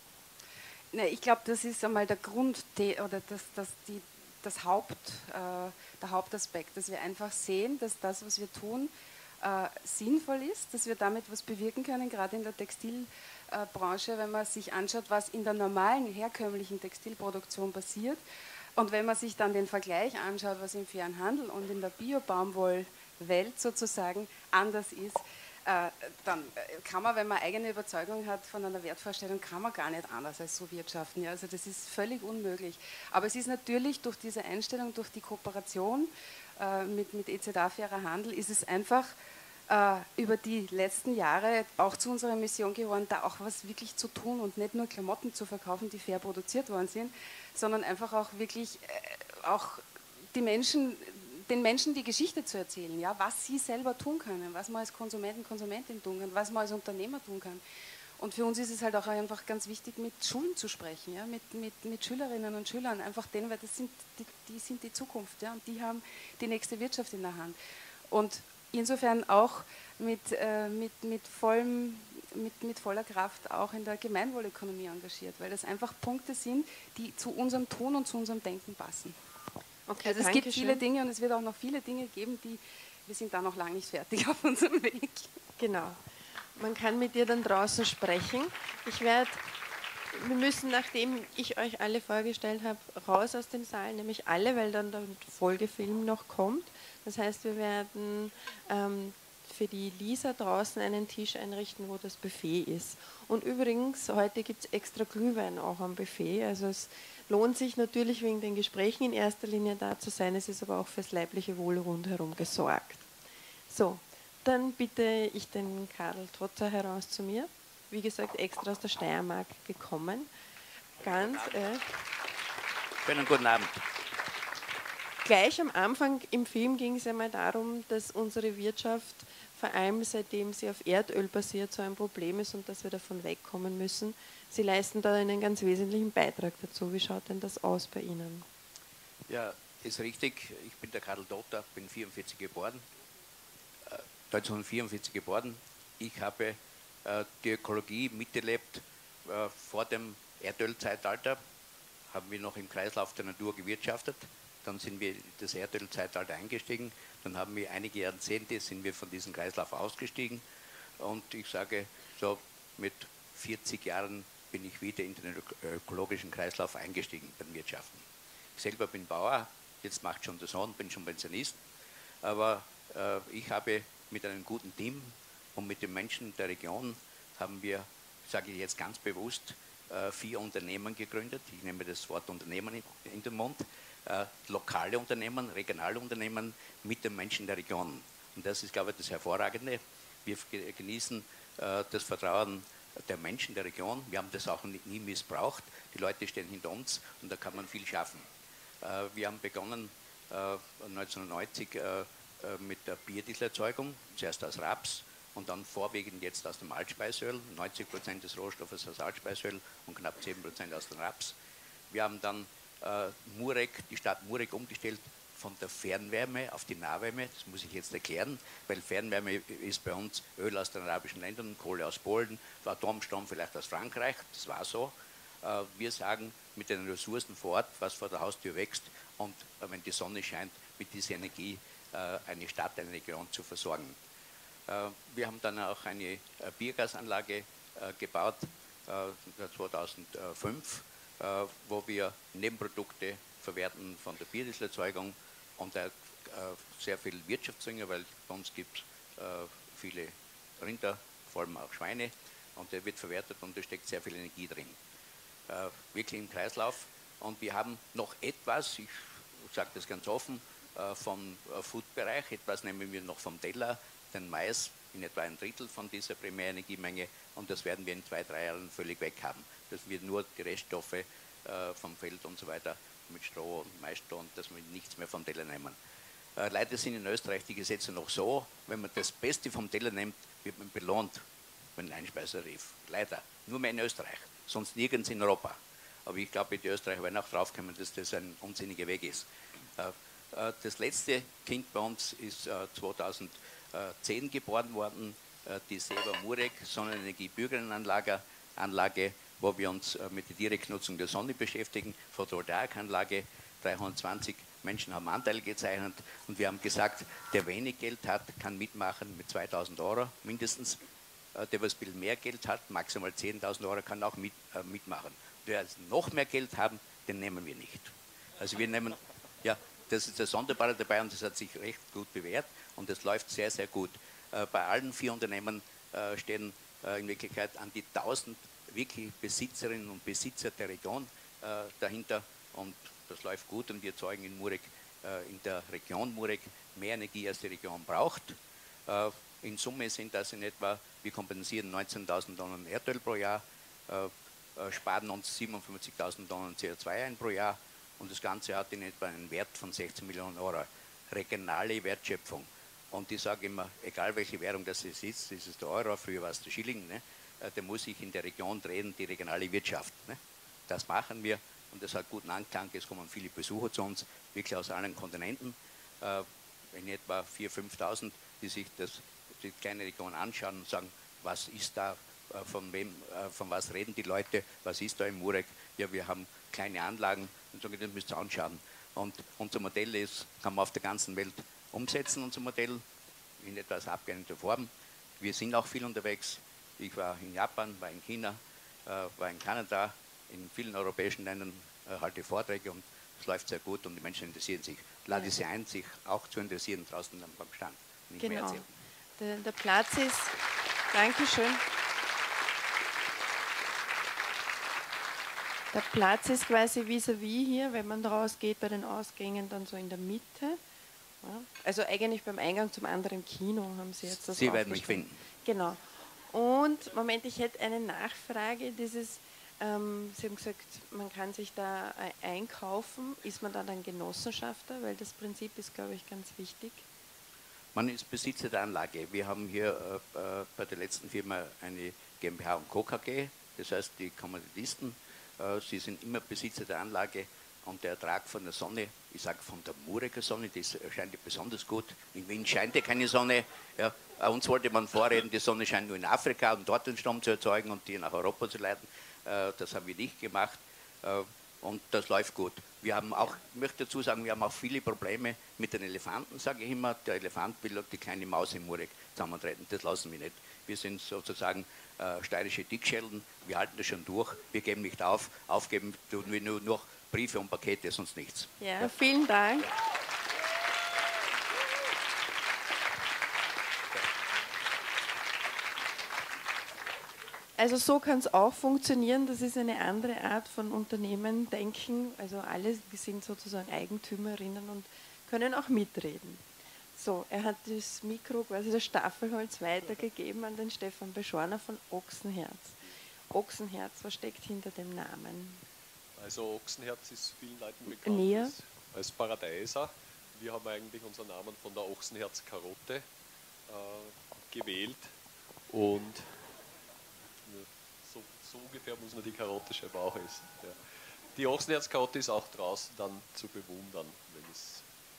Ne, ich glaube, das ist einmal der Grund oder das, das, die, das Haupt, äh, der Hauptaspekt, dass wir einfach sehen, dass das, was wir tun, äh, sinnvoll ist, dass wir damit was bewirken können, gerade in der Textilbranche, wenn man sich anschaut, was in der normalen, herkömmlichen Textilproduktion passiert. Und wenn man sich dann den Vergleich anschaut, was im fairen Handel und in der Bio-Baumwoll-Welt sozusagen anders ist, äh, dann kann man, wenn man eigene Überzeugung hat von einer Wertvorstellung, kann man gar nicht anders als so wirtschaften. Ja? Also das ist völlig unmöglich. Aber es ist natürlich durch diese Einstellung, durch die Kooperation äh, mit, mit E Z A Fairer Handel, ist es einfach äh, über die letzten Jahre auch zu unserer Mission geworden, da auch was wirklich zu tun und nicht nur Klamotten zu verkaufen, die fair produziert worden sind, sondern einfach auch wirklich äh, auch die Menschen, den Menschen die Geschichte zu erzählen, ja, was sie selber tun können, was man als Konsumenten, Konsumentin tun kann, was man als Unternehmer tun kann. Und für uns ist es halt auch einfach ganz wichtig, mit Schulen zu sprechen, ja, mit, mit, mit Schülerinnen und Schülern, einfach denen, weil das sind die, die sind die Zukunft, ja, und die haben die nächste Wirtschaft in der Hand. Und insofern auch mit, äh, mit, mit, vollem, mit, mit voller Kraft auch in der Gemeinwohlökonomie engagiert, weil das einfach Punkte sind, die zu unserem Tun und zu unserem Denken passen. Okay, also es gibt viele schön. Dinge und es wird auch noch viele Dinge geben, die wir sind da noch lange nicht fertig auf unserem Weg. Genau. Man kann mit dir dann draußen sprechen. Ich werde, wir müssen, nachdem ich euch alle vorgestellt habe, raus aus dem Saal, nämlich alle, weil dann der Folgefilm noch kommt. Das heißt, wir werden ähm, für die Lisa draußen einen Tisch einrichten, wo das Buffet ist. Und übrigens, heute gibt es extra Glühwein auch am Buffet. Also es lohnt sich natürlich wegen den Gesprächen in erster Linie da zu sein. Es ist aber auch fürs leibliche Wohl rundherum gesorgt. So, dann bitte ich den Karl Trotzer heraus zu mir. Wie gesagt, extra aus der Steiermark gekommen. Ganz. Äh, Schönen guten Abend. Gleich am Anfang im Film ging es einmal darum, dass unsere Wirtschaft, vor allem seitdem sie auf Erdöl basiert, so ein Problem ist und dass wir davon wegkommen müssen. Sie leisten da einen ganz wesentlichen Beitrag dazu. Wie schaut denn das aus bei Ihnen? Ja, ist richtig. Ich bin der Karl Dotter, bin vierundvierzig geboren, äh, neunzehnhundertvierundvierzig geboren. Ich habe äh, die Ökologie miterlebt äh, vor dem Erdölzeitalter. Haben wir noch im Kreislauf der Natur gewirtschaftet. Dann sind wir in das Erdölzeitalter eingestiegen. Dann haben wir einige Jahrzehnte sind wir von diesem Kreislauf ausgestiegen. Und ich sage, so mit vierzig Jahren bin ich wieder in den ökologischen Kreislauf eingestiegen beim Wirtschaften. Ich selber bin Bauer, jetzt macht schon der Sohn, bin schon Pensionist. Aber äh, ich habe mit einem guten Team und mit den Menschen der Region haben wir, sage ich jetzt ganz bewusst, äh, vier Unternehmen gegründet. Ich nehme das Wort Unternehmen in, in den Mund. Äh, lokale Unternehmen, regionale Unternehmen mit den Menschen der Region. Und das ist, glaube ich, das Hervorragende. Wir genießen äh, das Vertrauen der Menschen der Region. Wir haben das auch nie, nie missbraucht. Die Leute stehen hinter uns und da kann man viel schaffen. Äh, wir haben begonnen äh, neunzehnhundertneunzig äh, mit der Biodieselerzeugung, zuerst aus Raps und dann vorwiegend jetzt aus dem Altspeiseöl. neunzig Prozent des Rohstoffes aus Altspeiseöl und knapp zehn Prozent aus dem Raps. Wir haben dann äh, Murek, die Stadt Murek umgestellt von der Fernwärme auf die Nahwärme. Das muss ich jetzt erklären, weil Fernwärme ist bei uns Öl aus den arabischen Ländern, Kohle aus Polen, Atomstrom vielleicht aus Frankreich, das war so. Äh, wir sagen mit den Ressourcen vor Ort, was vor der Haustür wächst und äh, wenn die Sonne scheint, mit dieser Energie äh, eine Stadt, eine Region zu versorgen. Äh, wir haben dann auch eine äh, Biogasanlage äh, gebaut, äh, zweitausendfünf, äh, wo wir Nebenprodukte verwerten von der Biodieselerzeugung und auch, äh, sehr viel Wirtschaftsdünger, weil bei uns gibt es äh, viele Rinder, vor allem auch Schweine, und der wird verwertet und da steckt sehr viel Energie drin. Äh, wirklich im Kreislauf. Und wir haben noch etwas, ich sage das ganz offen, äh, vom äh, Food-Bereich, etwas nehmen wir noch vom Teller, den Mais, in etwa ein Drittel von dieser Primärenergiemenge, und das werden wir in zwei, drei Jahren völlig weg haben. Dass wir nur die Reststoffe äh, vom Feld und so weiter mit Stroh und Maisstroh und dass wir nichts mehr vom Teller nehmen. Äh, leider sind in Österreich die Gesetze noch so, wenn man das Beste vom Teller nimmt, wird man belohnt mit einem Einspeisertarif. Leider. Nur mehr in Österreich, sonst nirgends in Europa. Aber ich glaube, die Österreicher werden auch draufkommen, dass das ein unsinniger Weg ist. Äh, äh, das letzte Kind bei uns ist äh, zweitausendzehn geboren worden, äh, die Seva Murek Sonnenenergie-Bürgerinnenanlage, Anlage, wo wir uns äh, mit der Direktnutzung der Sonne beschäftigen, Photovoltaikanlage, dreihundertzwanzig Menschen haben Anteil gezeichnet und wir haben gesagt, der wenig Geld hat, kann mitmachen mit zweitausend Euro mindestens. Äh, der, was viel mehr Geld hat, maximal zehntausend Euro, kann auch mit, äh, mitmachen. Wer noch mehr Geld haben, den nehmen wir nicht. Also wir nehmen, ja, das ist das Sonderbare dabei und das hat sich recht gut bewährt und das läuft sehr, sehr gut. Äh, bei allen vier Unternehmen äh, stehen äh, in Wirklichkeit an die tausend wirklich Besitzerinnen und Besitzer der Region äh, dahinter und das läuft gut und wir erzeugen in Murek, äh, in der Region Murek mehr Energie, als die Region braucht. Äh, in Summe sind das in etwa, wir kompensieren neunzehntausend Tonnen Erdöl pro Jahr, äh, äh, sparen uns siebenundfünfzigtausend Tonnen C O zwei ein pro Jahr und das Ganze hat in etwa einen Wert von sechzehn Millionen Euro. Regionale Wertschöpfung. Und ich sage immer, egal welche Währung das ist, ist es der Euro, früher war es der Schilling, ne? äh, der muss sich in der Region drehen, die regionale Wirtschaft. Ne? Das machen wir. Und das hat guten Anklang, es kommen viele Besucher zu uns, wirklich aus allen Kontinenten, äh, in etwa viertausend, fünftausend, die sich das, die kleine Region anschauen und sagen, was ist da, äh, von wem, äh, von was reden die Leute, was ist da im Murek? Ja, wir haben kleine Anlagen und sagen, das müsst ihr anschauen. Und unser Modell ist, kann man auf der ganzen Welt umsetzen, unser Modell, in etwas abgeänderter Form. Wir sind auch viel unterwegs. Ich war in Japan, war in China, äh, war in Kanada, in vielen europäischen Ländern äh, halte Vorträge und es läuft sehr gut und die Menschen interessieren sich. Lade sie ein, sich auch zu interessieren draußen beim Stand. Nicht genau. mehr der, der Platz ist, Dankeschön. Der Platz ist quasi vis-à-vis hier, wenn man rausgeht bei den Ausgängen, dann so in der Mitte. Ja. Also eigentlich beim Eingang zum anderen Kino haben Sie jetzt das Sie werden mich finden. Genau. Und, Moment, ich hätte eine Nachfrage, dieses, ähm, Sie haben gesagt, man kann sich da einkaufen, ist man dann ein Genossenschafter, weil das Prinzip ist, glaube ich, ganz wichtig. Man ist Besitzer der Anlage. Wir haben hier äh, bei der letzten Firma eine GmbH und Co. K G, das heißt die Kommanditisten, äh, sie sind immer Besitzer der Anlage und der Ertrag von der Sonne, ich sage von der Mureker Sonne, das scheint ja besonders gut. In Wien scheint ja keine Sonne. Ja. Uns wollte man vorreden, die Sonne scheint nur in Afrika, um dort den Strom zu erzeugen und die nach Europa zu leiten. Äh, das haben wir nicht gemacht. Äh, Und das läuft gut. Wir haben auch, ich möchte dazu sagen, wir haben auch viele Probleme mit den Elefanten, sage ich immer. Der Elefant will die kleine Maus im Murek zusammentreten. Das lassen wir nicht. Wir sind sozusagen äh, steirische Dickschellen. Wir halten das schon durch. Wir geben nicht auf. Aufgeben tun wir nur noch Briefe und Pakete, sonst nichts. Ja, ja. Vielen Dank. Also so kann es auch funktionieren, das ist eine andere Art von Unternehmen denken, also alle sind sozusagen Eigentümerinnen und können auch mitreden. So, er hat das Mikro, quasi das Staffelholz weitergegeben an den Stefan Beschorner von Ochsenherz. Ochsenherz, was steckt hinter dem Namen? Also Ochsenherz ist vielen Leuten bekannt Näher. als, als Paradeiser. Wir haben eigentlich unseren Namen von der Ochsenherzkarotte äh, gewählt und So, so ungefähr muss man die Karotte scheinbar auch essen. Ja. Die Ochsenherzkarotte ist auch draußen dann zu bewundern, wenn es.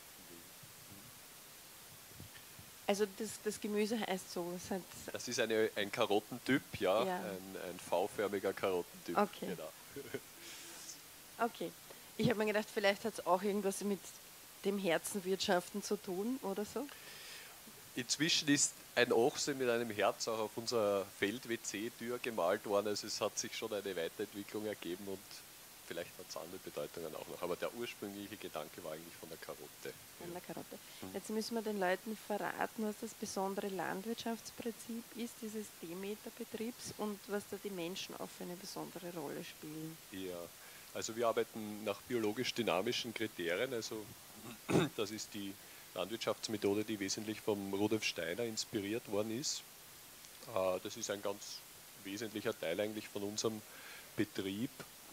Also das, das Gemüse heißt so? Es hat das ist eine, ein Karottentyp, ja, ja. Ein, ein V-förmiger Karottentyp. Okay. Genau. Okay. Ich habe mir gedacht, vielleicht hat es auch irgendwas mit dem Herzenwirtschaften zu tun oder so? Inzwischen ist ein Ochse mit einem Herz auch auf unserer Feld-W C-Tür gemalt worden. Also es hat sich schon eine Weiterentwicklung ergeben und vielleicht hat es andere Bedeutungen auch noch. Aber der ursprüngliche Gedanke war eigentlich von der Karotte. Von der Karotte. Hm. Jetzt müssen wir den Leuten verraten, was das besondere Landwirtschaftsprinzip ist, dieses Demeter-Betriebs, und was da die Menschen auch für eine besondere Rolle spielen. Ja, also wir arbeiten nach biologisch-dynamischen Kriterien. Also das ist die Landwirtschaftsmethode, die wesentlich vom Rudolf Steiner inspiriert worden ist. Das ist ein ganz wesentlicher Teil eigentlich von unserem Betrieb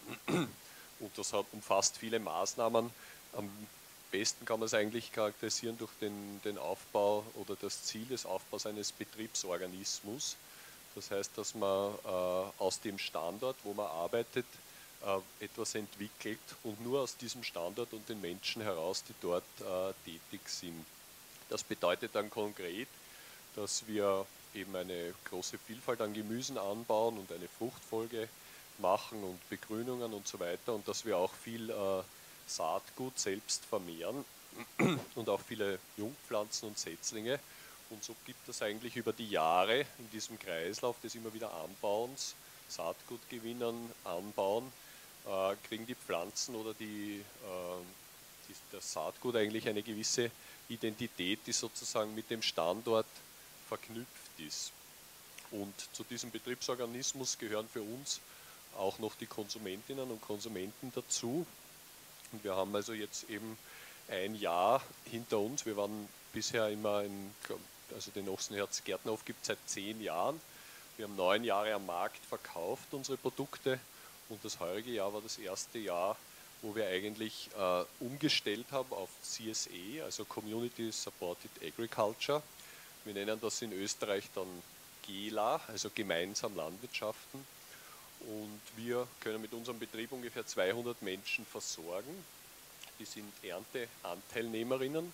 und das hat, umfasst viele Maßnahmen. Am besten kann man es eigentlich charakterisieren durch den, den Aufbau oder das Ziel des Aufbaus eines Betriebsorganismus. Das heißt, dass man äh, aus dem Standort, wo man arbeitet, äh, etwas entwickelt und nur aus diesem Standort und den Menschen heraus, die dort äh, tätig sind. Das bedeutet dann konkret, dass wir eben eine große Vielfalt an Gemüsen anbauen und eine Fruchtfolge machen und Begrünungen und so weiter und dass wir auch viel äh, Saatgut selbst vermehren und auch viele Jungpflanzen und Setzlinge. Und so gibt es eigentlich über die Jahre in diesem Kreislauf des immer wieder Anbauens, Saatgut gewinnen, anbauen, äh, kriegen die Pflanzen oder die, äh, die, das Saatgut eigentlich eine gewisse Identität, die sozusagen mit dem Standort verknüpft ist. Und zu diesem Betriebsorganismus gehören für uns auch noch die Konsumentinnen und Konsumenten dazu. Und wir haben also jetzt eben ein Jahr hinter uns. Wir waren bisher immer in, also den Ochsenherz Gärtnerhof gibt es seit zehn Jahren. Wir haben neun Jahre am Markt verkauft, unsere Produkte. Und das heurige Jahr war das erste Jahr, wo wir eigentlich äh, umgestellt haben auf C S A, also Community Supported Agriculture. Wir nennen das in Österreich dann GELA, also gemeinsam Landwirtschaften. Und wir können mit unserem Betrieb ungefähr zweihundert Menschen versorgen. Die sind Ernteanteilnehmerinnen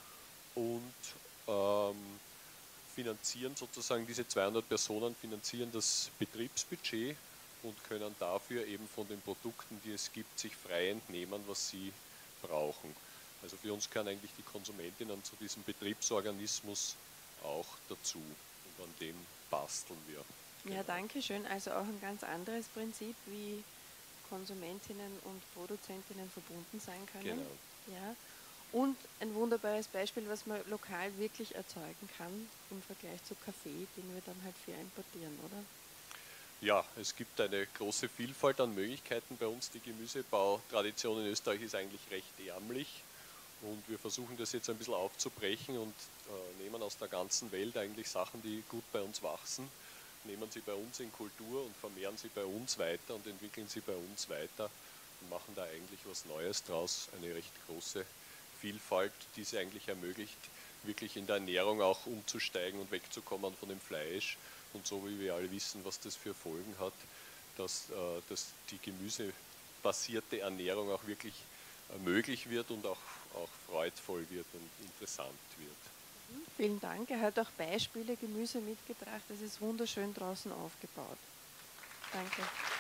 und ähm, finanzieren sozusagen, diese zweihundert Personen finanzieren das Betriebsbudget und können dafür eben von den Produkten, die es gibt, sich frei entnehmen, was sie brauchen. Also für uns gehören eigentlich die Konsumentinnen zu diesem Betriebsorganismus auch dazu und an dem basteln wir. Ja, danke schön. Also auch ein ganz anderes Prinzip, wie Konsumentinnen und Produzentinnen verbunden sein können. Genau. Ja. Und ein wunderbares Beispiel, was man lokal wirklich erzeugen kann im Vergleich zu Kaffee, den wir dann halt fair importieren, oder? Ja, es gibt eine große Vielfalt an Möglichkeiten bei uns. Die Gemüsebautradition in Österreich ist eigentlich recht ärmlich und wir versuchen das jetzt ein bisschen aufzubrechen und äh, nehmen aus der ganzen Welt eigentlich Sachen, die gut bei uns wachsen, nehmen sie bei uns in Kultur und vermehren sie bei uns weiter und entwickeln sie bei uns weiter und machen da eigentlich was Neues draus, eine recht große Vielfalt, die es eigentlich ermöglicht, wirklich in der Ernährung auch umzusteigen und wegzukommen von dem Fleisch. Und so wie wir alle wissen, was das für Folgen hat, dass, äh, dass die gemüsebasierte Ernährung auch wirklich äh, möglich wird und auch, auch freudvoll wird und interessant wird. Vielen Dank. Er hat auch Beispiele Gemüse mitgebracht. Es ist wunderschön draußen aufgebaut. Danke.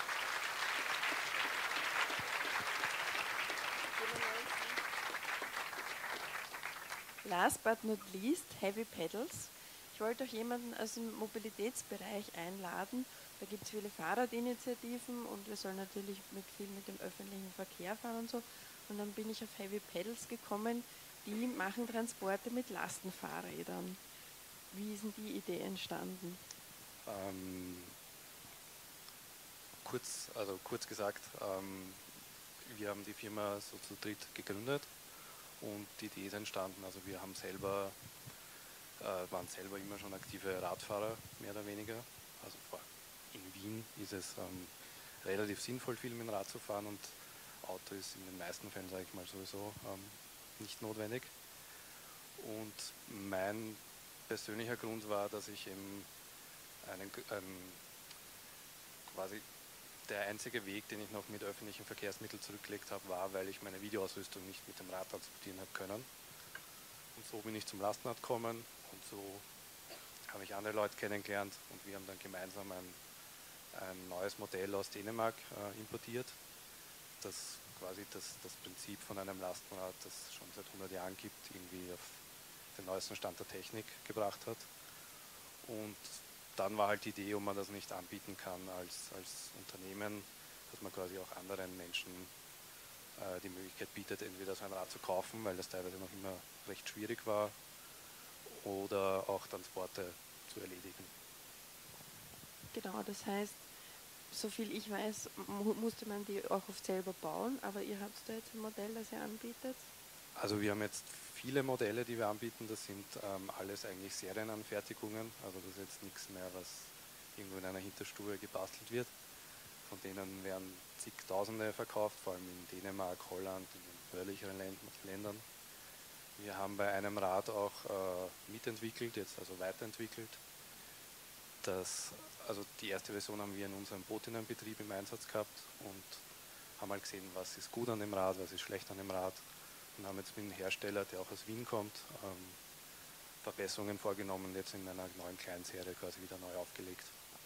Last but not least, Heavy Pedals. Ich wollte auch jemanden aus dem Mobilitätsbereich einladen. Da gibt es viele Fahrradinitiativen und wir sollen natürlich mit viel mit dem öffentlichen Verkehr fahren und so. Und dann bin ich auf Heavy Pedals gekommen. Die machen Transporte mit Lastenfahrrädern. Wie ist denn die Idee entstanden? Ähm, kurz, also kurz gesagt, ähm, wir haben die Firma so zu dritt gegründet und die Idee ist entstanden. Also wir haben selber, äh, waren selber immer schon aktive Radfahrer, mehr oder weniger. Also in Wien ist es ähm, relativ sinnvoll, viel mit dem Rad zu fahren und Auto ist in den meisten Fällen, sage ich mal, sowieso ähm, nicht notwendig. Und mein persönlicher Grund war, dass ich eben einen, einen, quasi der einzige Weg, den ich noch mit öffentlichen Verkehrsmitteln zurückgelegt habe, war, weil ich meine Videoausrüstung nicht mit dem Rad transportieren habe können. Und so bin ich zum Lastenrad gekommen und so habe ich andere Leute kennengelernt und wir haben dann gemeinsam ein, ein neues Modell aus Dänemark äh, importiert, das quasi das, das Prinzip von einem Lastenrad, das es schon seit hundert Jahren gibt, irgendwie auf den neuesten Stand der Technik gebracht hat. Und dann war halt die Idee, ob man das nicht anbieten kann als, als Unternehmen, dass man quasi auch anderen Menschen äh, die Möglichkeit bietet, entweder so ein Rad zu kaufen, weil das teilweise noch immer recht schwierig war, oder auch Transporte zu erledigen. Genau, das heißt, soviel ich weiß, mu musste man die auch oft selber bauen, aber ihr habt da jetzt ein Modell, das ihr anbietet? Also wir haben jetzt viele Modelle, die wir anbieten, das sind ähm, alles eigentlich Serienanfertigungen, also das ist jetzt nichts mehr, was irgendwo in einer Hinterstube gebastelt wird. Von denen werden zigtausende verkauft, vor allem in Dänemark, Holland, in den nördlicheren Ländern. Wir haben bei einem Rad auch äh, mitentwickelt, jetzt also weiterentwickelt. Das, also die erste Version haben wir in unserem Bootinnenbetrieb im Einsatz gehabt und haben halt gesehen, was ist gut an dem Rad, was ist schlecht an dem Rad. Und haben jetzt mit dem Hersteller, der auch aus Wien kommt, ähm, Verbesserungen vorgenommen, jetzt in einer neuen Kleinserie quasi wieder neu aufgelegt.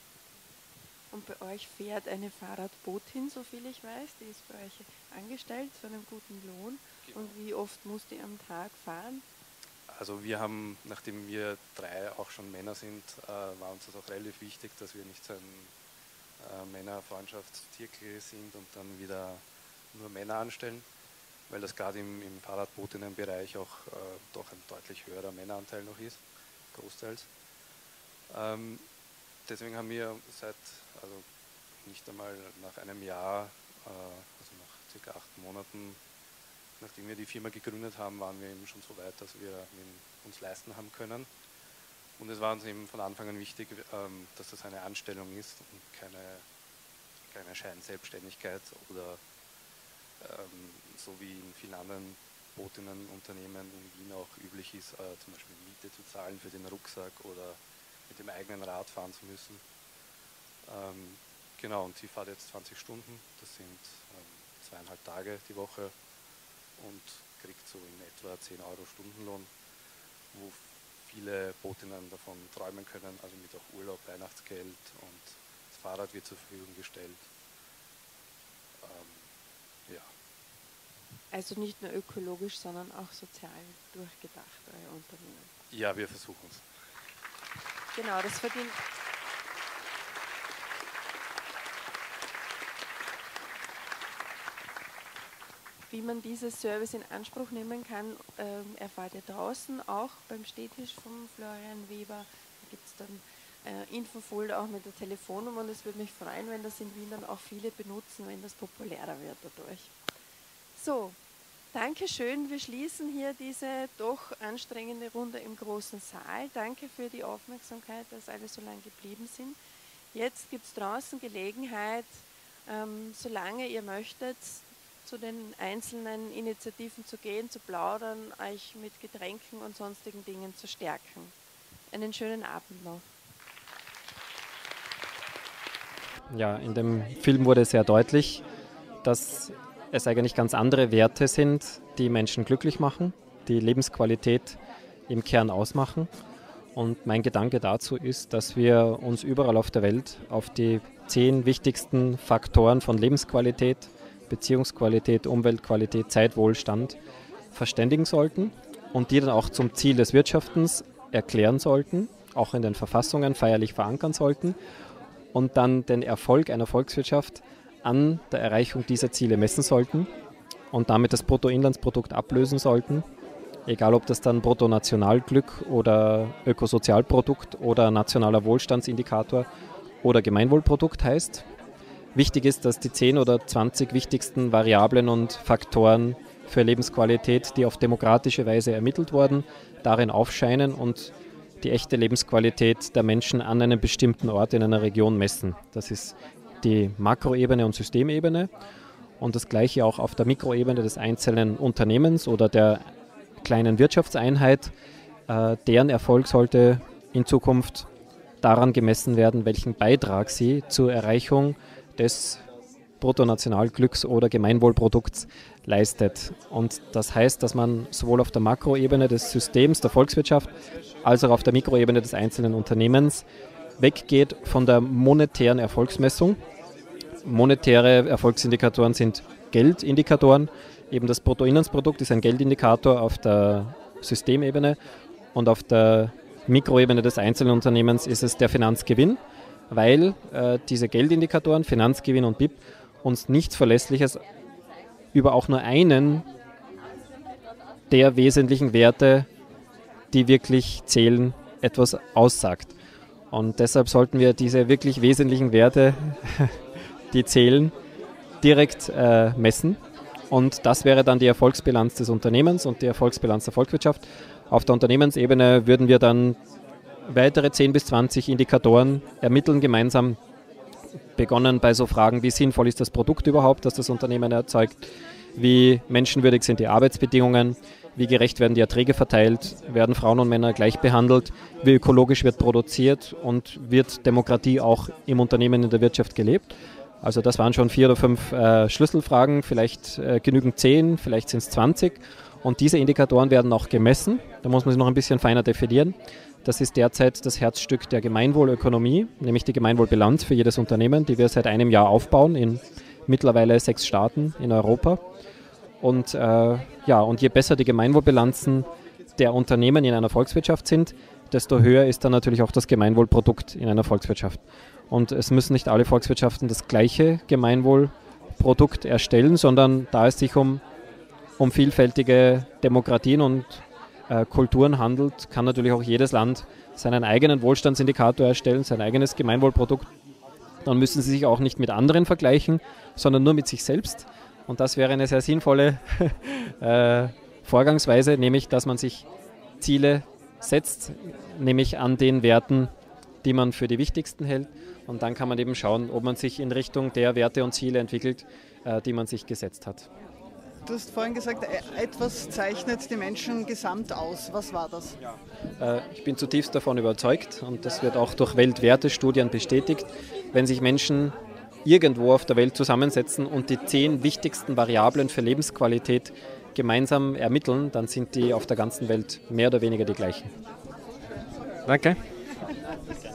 Und bei euch fährt eine Fahrradbootin, soviel ich weiß, die ist bei euch angestellt zu einem guten Lohn. Genau. Und wie oft muss die am Tag fahren? Also wir haben, nachdem wir drei auch schon Männer sind, äh, war uns das auch relativ wichtig, dass wir nicht so ein äh, Männerfreundschaftszirkel sind und dann wieder nur Männer anstellen, weil das gerade im, im Fahrradbootinnenbereich auch äh, doch ein deutlich höherer Männeranteil noch ist, großteils. Ähm, deswegen haben wir seit, also nicht einmal nach einem Jahr, äh, also nach circa acht Monaten, nachdem wir die Firma gegründet haben, waren wir eben schon so weit, dass wir uns leisten haben können. Und es war uns eben von Anfang an wichtig, ähm, dass das eine Anstellung ist und keine, keine Scheinselbstständigkeit oder ähm, so wie in vielen anderen Bootinnenunternehmen in Wien auch üblich ist, äh, zum Beispiel Miete zu zahlen für den Rucksack oder mit dem eigenen Rad fahren zu müssen. Ähm, genau, und sie fährt jetzt zwanzig Stunden, das sind ähm, zweieinhalb Tage die Woche und kriegt so in etwa zehn Euro Stundenlohn, wo viele Bootinnen davon träumen können, also mit auch Urlaub, Weihnachtsgeld und das Fahrrad wird zur Verfügung gestellt. Ähm, ja. Also nicht nur ökologisch, sondern auch sozial durchgedacht, euer Unternehmen. Ja, wir versuchen es. Genau, das verdient. Wie man dieses Service in Anspruch nehmen kann, äh, erfahrt ihr draußen auch beim Stehtisch von Florian Weber. Da gibt es dann äh, Infofolder auch mit der Telefonnummer und es würde mich freuen, wenn das in Wien dann auch viele benutzen, wenn das populärer wird dadurch. So, danke schön. Wir schließen hier diese doch anstrengende Runde im großen Saal. Danke für die Aufmerksamkeit, dass alle so lange geblieben sind. Jetzt gibt es draußen Gelegenheit, ähm, solange ihr möchtet, zu den einzelnen Initiativen zu gehen, zu plaudern, euch mit Getränken und sonstigen Dingen zu stärken. Einen schönen Abend noch. Ja, in dem Film wurde sehr deutlich, dass es eigentlich ganz andere Werte sind, die Menschen glücklich machen, die Lebensqualität im Kern ausmachen. Und mein Gedanke dazu ist, dass wir uns überall auf der Welt auf die zehn wichtigsten Faktoren von Lebensqualität, Beziehungsqualität, Umweltqualität, Zeitwohlstand verständigen sollten und die dann auch zum Ziel des Wirtschaftens erklären sollten, auch in den Verfassungen feierlich verankern sollten und dann den Erfolg einer Volkswirtschaft an der Erreichung dieser Ziele messen sollten und damit das Bruttoinlandsprodukt ablösen sollten, egal ob das dann Bruttonationalglück oder Ökosozialprodukt oder nationaler Wohlstandsindikator oder Gemeinwohlprodukt heißt. Wichtig ist, dass die zehn oder zwanzig wichtigsten Variablen und Faktoren für Lebensqualität, die auf demokratische Weise ermittelt wurden, darin aufscheinen und die echte Lebensqualität der Menschen an einem bestimmten Ort in einer Region messen. Das ist die Makroebene und Systemebene und das Gleiche auch auf der Mikroebene des einzelnen Unternehmens oder der kleinen Wirtschaftseinheit. Äh, deren Erfolg sollte in Zukunft daran gemessen werden, welchen Beitrag sie zur Erreichung des Bruttonationalglücks oder Gemeinwohlprodukts leistet. Und das heißt, dass man sowohl auf der Makroebene des Systems der Volkswirtschaft als auch auf der Mikroebene des einzelnen Unternehmens weggeht von der monetären Erfolgsmessung. Monetäre Erfolgsindikatoren sind Geldindikatoren. Eben das Bruttoinlandsprodukt ist ein Geldindikator auf der Systemebene und auf der Mikroebene des einzelnen Unternehmens ist es der Finanzgewinn, weil äh, diese Geldindikatoren, Finanzgewinn und B I P, uns nichts Verlässliches über auch nur einen der wesentlichen Werte, die wirklich zählen, etwas aussagt. Und deshalb sollten wir diese wirklich wesentlichen Werte, die zählen, direkt äh, messen. Und das wäre dann die Erfolgsbilanz des Unternehmens und die Erfolgsbilanz der Volkswirtschaft. Auf der Unternehmensebene würden wir dann weitere zehn bis zwanzig Indikatoren ermitteln, gemeinsam, begonnen bei so Fragen, wie sinnvoll ist das Produkt überhaupt, das das Unternehmen erzeugt, wie menschenwürdig sind die Arbeitsbedingungen, wie gerecht werden die Erträge verteilt, werden Frauen und Männer gleich behandelt, wie ökologisch wird produziert und wird Demokratie auch im Unternehmen, in der Wirtschaft gelebt. Also das waren schon vier oder fünf äh, Schlüsselfragen, vielleicht äh, genügend zehn, vielleicht sind es zwanzig. Und diese Indikatoren werden auch gemessen. Da muss man sie noch ein bisschen feiner definieren. Das ist derzeit das Herzstück der Gemeinwohlökonomie, nämlich die Gemeinwohlbilanz für jedes Unternehmen, die wir seit einem Jahr aufbauen in mittlerweile sechs Staaten in Europa. Und, äh, ja, und je besser die Gemeinwohlbilanzen der Unternehmen in einer Volkswirtschaft sind, desto höher ist dann natürlich auch das Gemeinwohlprodukt in einer Volkswirtschaft. Und es müssen nicht alle Volkswirtschaften das gleiche Gemeinwohlprodukt erstellen, sondern da es sich um, um vielfältige Demokratien und äh, Kulturen handelt, kann natürlich auch jedes Land seinen eigenen Wohlstandsindikator erstellen, sein eigenes Gemeinwohlprodukt. Dann müssen sie sich auch nicht mit anderen vergleichen, sondern nur mit sich selbst. Und das wäre eine sehr sinnvolle äh, Vorgangsweise, nämlich dass man sich Ziele setzt, nämlich an den Werten, die man für die wichtigsten hält. Und dann kann man eben schauen, ob man sich in Richtung der Werte und Ziele entwickelt, äh, die man sich gesetzt hat. Du hast vorhin gesagt, etwas zeichnet die Menschen gesamt aus. Was war das? Äh, ich bin zutiefst davon überzeugt und das wird auch durch Weltwertestudien bestätigt, wenn sich Menschen irgendwo auf der Welt zusammensetzen und die zehn wichtigsten Variablen für Lebensqualität gemeinsam ermitteln, dann sind die auf der ganzen Welt mehr oder weniger die gleichen. Danke.